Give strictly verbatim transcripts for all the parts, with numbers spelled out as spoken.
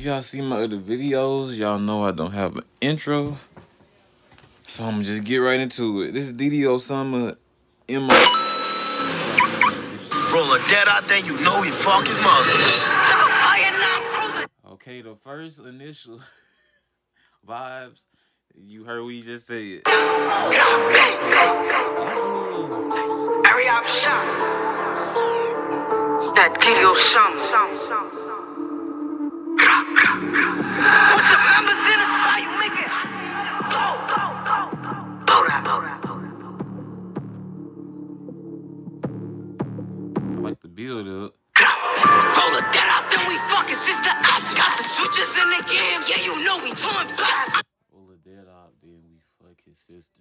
y'all see my other videos, y'all know I don't have an intro. So I'm gonna just get right into it. This is D D Osama in my... Roll a dead out there, you know he fuck his mother. Okay, the first initial vibes, you heard what he just said. Hurry up, shot. That D D Osama. With the members in the spot, you make it go, go, go, go. Blow that, blow that, blow that. I like the build up. Roll a dead out, then we fucking sister after. Got the switches in the game, yeah, you know we torn blast. Roll a dead out, then we fuck his sister.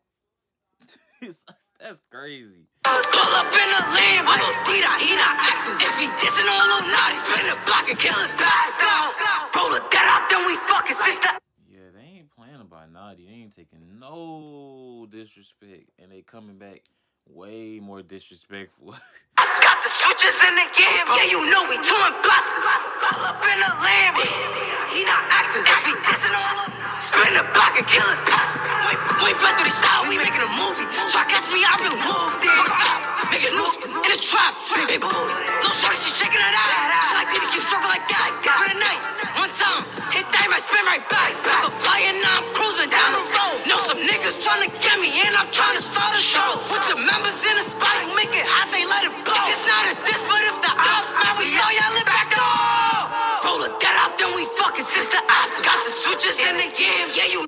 That's crazy. Pull up in a lamb, I know D that he not acting. If he dissing on low naughty, spin the block and kill his bastard. Roll a dead out, then we fucking sister. Yeah, they ain't playing about naughty. They ain't taking no disrespect, and they coming back way more disrespectful. Got the switches in the game, yeah, you know we torn blasters. Pull up in a lamb, he not acting. If he dissing on low naughty, spin the block and kill his bastard. We play through the side, we making a movie. Try catch me, I real movie. Fuck her up, make it loose in the trap. Big booty, little shorty, she shaking that ass. She like Diddy, keep stroking like that. For the night, one time, hit that, might spin right back. Like a flyer, now I'm cruising down the road. Know some niggas trying to get me in, I'm trying to start a show. With the members in the spot, you make it hot, they let it blow. It's not a diss, but if the ops man, we start yelling back door. Roll a dead out, then we fucking sister after. Got the switches in the game, yeah, you.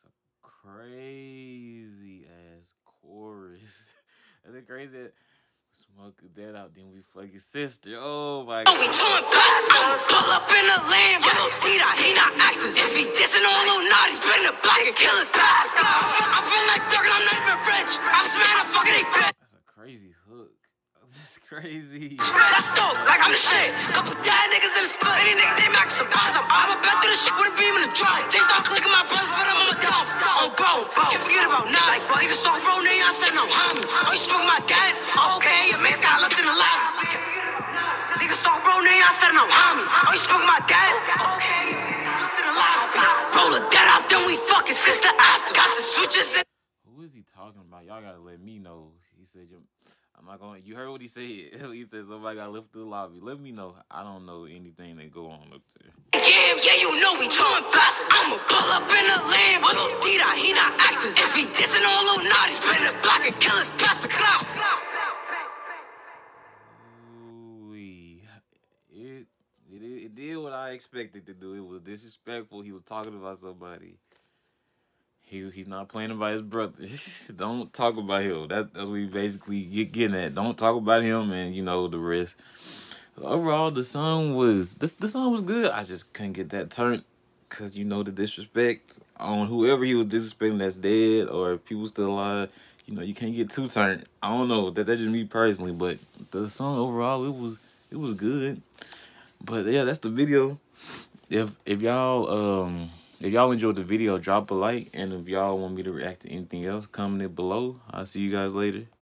Crazy ass chorus. Is it crazy that smoke that out, then we fucking sister? Oh my god. We torn past, I'ma pull up in a lamb. I know D that he not acting. If he dissing on low naughty, spin the block and kill his bastard. I'm feeling like Dirk and I'm not even rich. I'm smelling a fucking eight bitch. That's a crazy hook. That's crazy. That's so, like I'm the shit. Couple dead niggas in the spot. Any niggas, they max some bombs. I'm a bet through the shit with a beam in the drone. They start clicking my brothers, but I'm on my dome. On bone, can't forget about nothing. Niggas so bro, they I said no homies. Oh, you smoking my dad? Okay, your man's got left in the lobby. Niggas so bro, they I said no homies. Oh, you smoking my dad? Okay, left in the lobby. Roll a dead out, then we fucking sister after. Got the switches in. Who is he talking about? Y'all gotta let me know. He said, I'm not going. You heard what he said. He said somebody got left through the lobby. Let me know. I don't know anything that go on up there. Yeah, yeah, you know we torn blasters. I'ma pull up in a lamb. I know D that he not acting. If he dissing on low naughty, spin the block and kill his bastard. Ooh, it, it it did what I expected to do. It was disrespectful. He was talking about somebody. He he's not playing about his brother. Don't talk about him. That, that's what we basically get getting at. Don't talk about him, and you know the rest. Overall, the song was this. The song was good. I just couldn't get that turned because you know the disrespect on whoever he was disrespecting that's dead or people still alive. You know you can't get too turned. I don't know that that's just me personally, but the song overall it was it was good. But yeah, that's the video. If if y'all um. If y'all enjoyed the video, drop a like. And if y'all want me to react to anything else, comment it below. I'll see you guys later.